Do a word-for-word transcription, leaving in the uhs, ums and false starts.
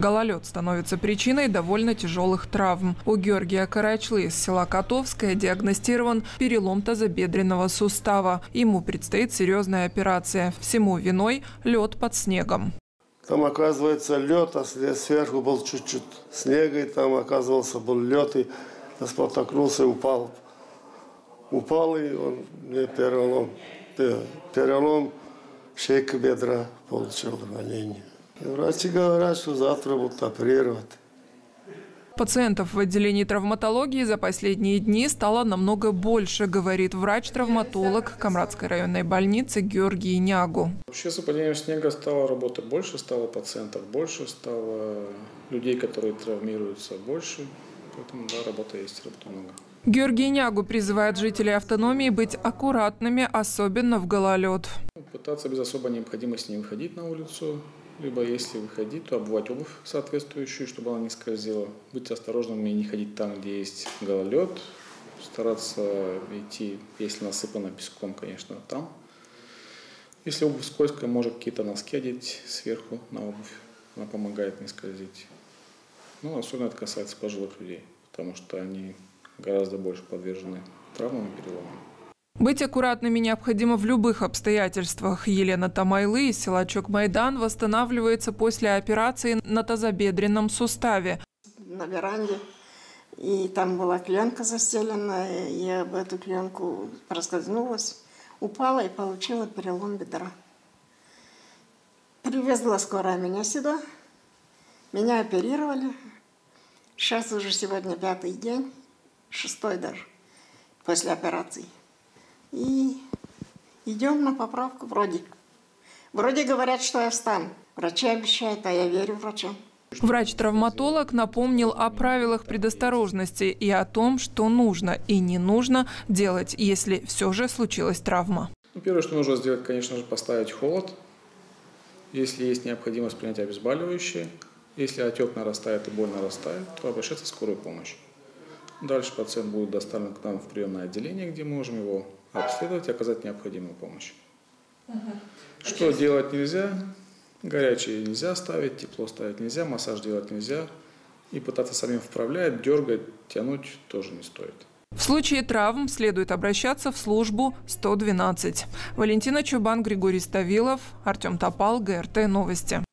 Гололед становится причиной довольно тяжелых травм. У Георгия Карачлы из села Котовское диагностирован перелом тазобедренного сустава. Ему предстоит серьезная операция. Всему виной лед под снегом. Там, оказывается, лед, а сверху был чуть-чуть снега, и там, оказывался, был лед, и я споткнулся и упал. Упал, и он мне перелом, перелом шейки бедра получил ранение. И врачи говорят, что завтра будут оперировать. Пациентов в отделении травматологии за последние дни стало намного больше, говорит врач-травматолог Камрадской районной больницы Георгий Нягу. Вообще с выпадением снега стало работы больше, стало пациентов больше, стало людей, которые травмируются, больше. Поэтому да, работа есть, работы много. Георгий Нягу призывает жителей автономии быть аккуратными, особенно в гололед. Пытаться без особой необходимости не выходить на улицу. Либо если выходить, то обувать обувь соответствующую, чтобы она не скользила. Быть осторожными и не ходить там, где есть гололед. Стараться идти, если насыпано песком, конечно, там. Если обувь скользкая, может какие-то носки одеть сверху на обувь. Она помогает не скользить. Ну, особенно это касается пожилых людей, потому что они гораздо больше подвержены травмам и переломам. Быть аккуратными необходимо в любых обстоятельствах. Елена Тамайлы из села Чок-Майдан восстанавливается после операции на тазобедренном суставе. На веранде, и там была клеенка застеленная, я об эту клеенку проскользнулась, упала и получила перелом бедра. Привезла скорая меня сюда, меня оперировали. Сейчас уже сегодня пятый день, шестой даже, после операции. И идем на поправку вроде. Вроде говорят, что я встану. Врачи обещают, а я верю врачам. Врач-травматолог напомнил о правилах предосторожности и о том, что нужно и не нужно делать, если все же случилась травма. Ну, первое, что нужно сделать, конечно же, поставить холод. Если есть необходимость принять обезболивающее, если отек нарастает и боль нарастает, то обращаться в скорую помощь. Дальше пациент будет доставлен к нам в приемное отделение, где мы можем его обследовать и оказать необходимую помощь. Угу. Что а делать нельзя? Горячее нельзя ставить, тепло ставить нельзя, массаж делать нельзя. И пытаться самим вправлять, дергать, тянуть тоже не стоит. В случае травм следует обращаться в службу сто двенадцать. Валентина Чубан, Григорий Ставилов, Артем Топал, ГРТ Новости.